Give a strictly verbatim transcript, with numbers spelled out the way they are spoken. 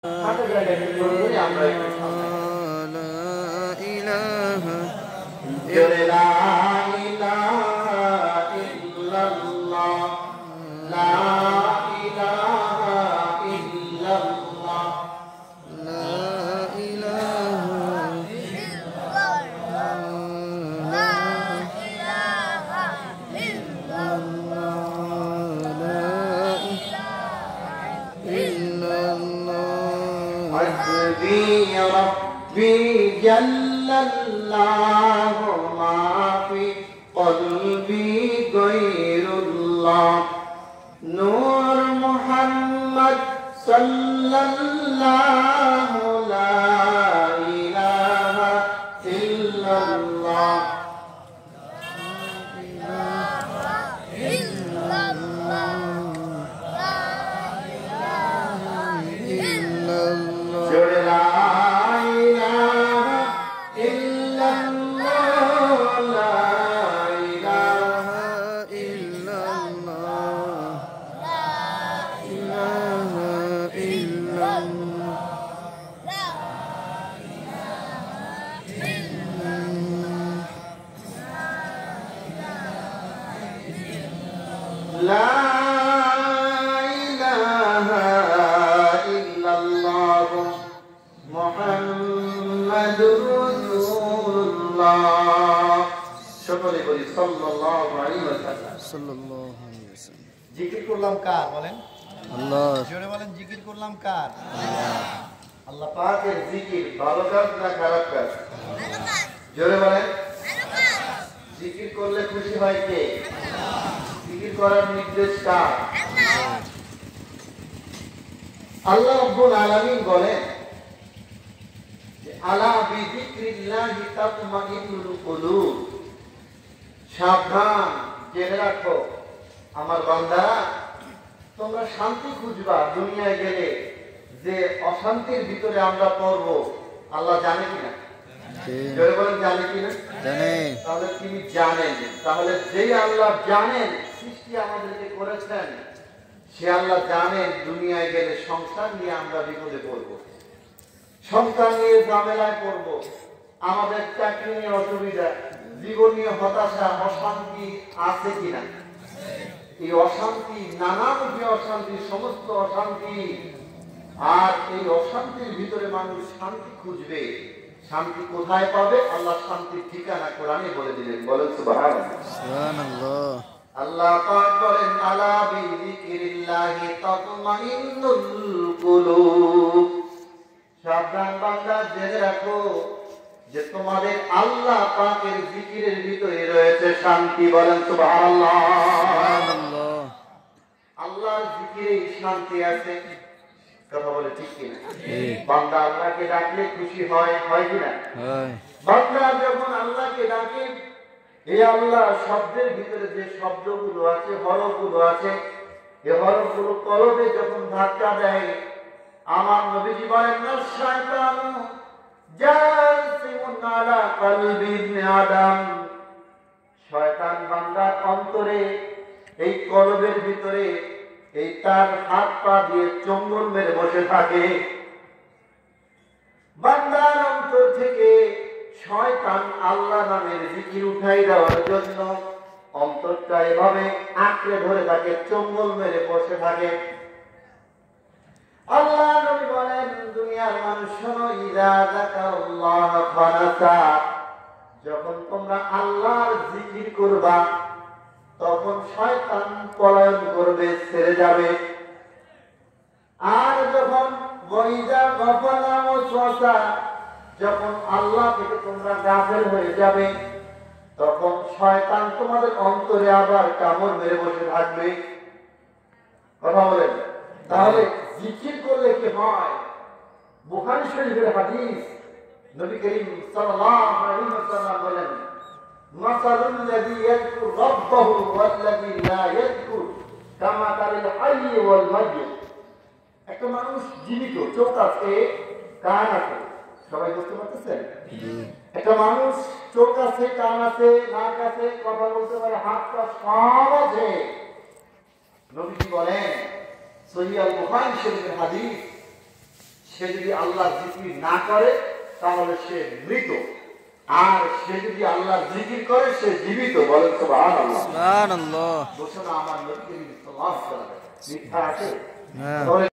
হাতে জায়গায় করে আমরা একটু সামনে জোরে লা ইলাহা ইল্লাল্লাহ লা ইলাহা ইল্লাল্লাহ লা ইলাহা ইল্লাল্লাহ লা ইলাহা ইল্লাল্লাহ লা ইলাহা ইল্লাল্লাহ হাসবি রাব্বি জাল্লাল্লাহু মা ফি কলবি গায়রুল্লাহ নূর মুহাম্মদ সাল্লাল্লাহু লা ইলাহা ইল্লাল্লাহ লা ইলাহা ইল্লাল্লাহ লা ইলাহা ইল্লাল্লাহ জোরে লা ইলাহা ইল্লাল্লাহ লা ইলাহা ইল্লাল্লাহ লা ইলাহা ইল্লাল্লাহ লা ইলাহা ইল্লাল্লাহ মুহাম্মাদুর রাসূলুল্লাহ সকলে বলি সাল্লাল্লাহু আলাইহি ওয়াসাল্লাম সাল্লাল্লাহু আলাইহি ওয়াসাল্লাম জিকির করলাম কার বলেন আল্লাহ জোরে বলেন জিকির করলাম কার আল্লাহ আল্লাহ পাকের জিকির ভালো কাজ না খারাপ কাজ ভালো কাজ জোরে বলেন ভালো কাজ জিকির করলে খুশি হয় কে আল্লাহ জিকির করার নির্দেশ কার আল্লাহ আল্লাহ রাব্বুল আলামিন বলেন যে আলা বিযিকরিল্লাহি তাতমাইন্নুল কুলুব সাবধান জেনে রাখো আমার বান্দারা তোমরা শান্তি খুঁজবা দুনিয়ায় গেলে যে অশান্তির ভিতরে আমরা পড়ব আল্লাহ জানে কিনা জোরে বলেন জানে কিনা জানে তাহলে তিনি জানেন তাহলে যেই আল্লাহ জানেন সৃষ্টি আমাদেরকে করেছেন সে আল্লাহ জানেন দুনিয়ায় গেলে সংসার নিয়ে আমরা বিপদে পড়ব সংসার নিয়ে ঝামেলায় পড়ব আমাদের চাকরি নিয়ে অসুবিধা জীবনীয় হতাশা অশান্তি আছে কিনা এই অশান্তি নানামুখী অশান্তি সমস্ত অশান্তি আর এই অশান্তির ভিতরে মানুষ শান্তি খুঁজবে শান্তি কোথায় পাবে আল্লাহ শান্তির ঠিকানা কোরআনে বলে দিলেন বলেন সুবহানাল্লাহ সুবহানাল্লাহ আল্লাহ পাক বলেন আলা বিযিকরিল্লাহি তাতমাইন্নুল কুলুব সাবধান বান্দা জেনে রাখো যে তোমাদের আল্লাহ পাকের জিকিরের ভিতরে রয়েছে শান্তি বলেন সুবহানাল্লাহ সুবহানাল্লাহ আল্লাহর জিকিরে শান্তি আছে কথা বলে ঠিক কিনা বান্দা আল্লাহকে ডাকলে খুশি হয় হয় কিনা হয় বান্দা যখন আল্লাহকে ডাকে এই আল্লাহ শব্দের ভিতরে যে শব্দগুলো আছে হরফগুলো আছে এই হরফগুলো কলবে যখন ধাক্কা দেয় আমার নবীজি বলেন না শয়তান জাসিমুন আলা কলবি ইবনে আদম শয়তান বান্দার অন্তরে এই কলবের ভিতরে এই তার হাত পা দিয়ে চঙ্গল মেরে বসে থাকে বান্দার অন্তর থেকে শয়তান আল্লাহ নামের জিকির উঠাই দেওয়ার জন্য অন্তরটা এভাবে আঁকড়ে ধরে থাকে চঙ্গল মেরে বসে থাকে আল্লাহ নবী বলেন দুনিয়ার মানুষ শোনো ইযা যাকারাল্লাহ ফানাসা যখন তোমরা আল্লাহর জিকির করবা তখন শয়তান পলায়ন করবে ছেড়ে যাবে আর যখন ওয়াইদা গাফালা ওয়াসওয়াসা যখন আল্লাহ থেকে তোমরা গাফেল হয়ে যাবে তখন শয়তান তোমাদের অন্তরে আবার কামড় মেরে বসে থাকবে কথা বলেন তাহলে জিকির করলে কি হয় বুখারী শরীফের হাদিস নবী করিম সাল্লাল্লাহু আলাইহি ওয়াসাল্লাম বলেন মাসালুল লাযী ইয়াযকুর রাব্বাহু ওয়াল লাযী লা ইয়াযকুর কামাতালিল হাইয়্যি ওয়াল মাইয়্যিত একটা মানুষ জীবিত চোখ আছে কান আছে সবাই বুঝতে পারতেছেন একটা মানুষ চোখ আছে কান আছে নাক আছে কথা বলতে পারে হাত পা সব আছে নবীজি বলেন সহিহ আল বুখারী শরীফের হাদিস সে যদি আল্লাহ জিকির না করে তাহলে সে মৃত, আর সে যদি আল্লাহ জিকির করে সে জীবিত। বলেন সুবহানাল্লাহ। সুবহানাল্লাহ। ঘোষণা আমার নবী করিম সাল্লাল্লাহু আলাইহি ওয়াসাল্লাম, মিথ্যা আছে? না।